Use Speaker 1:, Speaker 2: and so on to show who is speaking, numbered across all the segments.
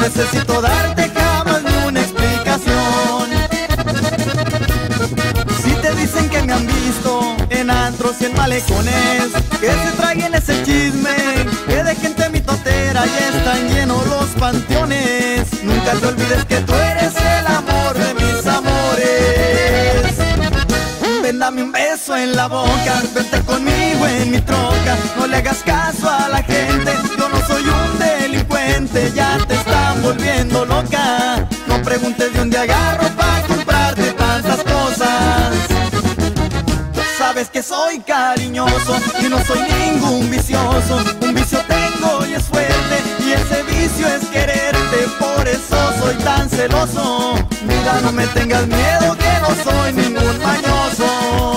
Speaker 1: necesito darte jamás ni una explicación. Si te dicen que me han visto en antros y en malecones, que se traguen ese chisme, que de gente mitotera y están llenos los panteones. Nunca te olvides que tú eres el amor de mis amores. Ven, dame un beso en la boca, vente conmigo en mi troca. No le hagas caso a la gente, yo no soy un delincuente. Ya te están volviendo loca. No preguntes de dónde agarro para comprarte tantas cosas. Sabes que soy cariñoso y no soy ningún vicioso. Un vicio tengo y es fuerte, y ese vicio es quererte. Por eso soy tan celoso. Mira, no me tengas miedo, que no soy ningún mañoso.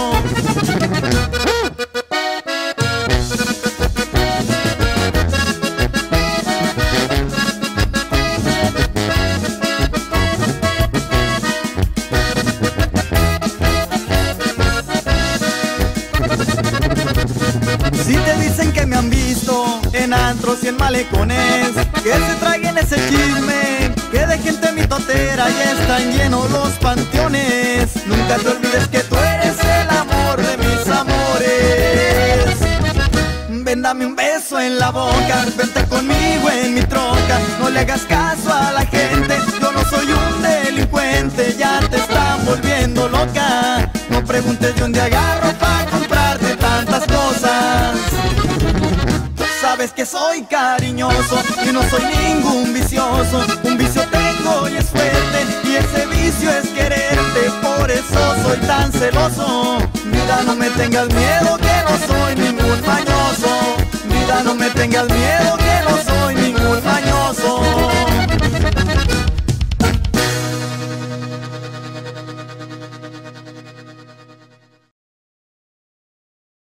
Speaker 1: Si te dicen que me han visto en antros y en malecones, que se traguen ese chisme, que de gente mitotera y están llenos los panteones. Nunca te olvides que tú eres el amor de mis amores. Ven, dame un beso en la boca, vente conmigo en mi troca. No le hagas caso a la gente, yo no soy un delincuente. Ya te están volviendo loca. No preguntes de dónde agarro para comprarte tantas cosas. Sabes que soy cariñoso y no soy ningún vicioso. Un vicio tengo y es fuerte, y ese vicio es quererte. Por eso soy tan celoso. Mira, no me tengas miedo, que no soy ningún mañoso. Mira, no me tengas miedo, que no soy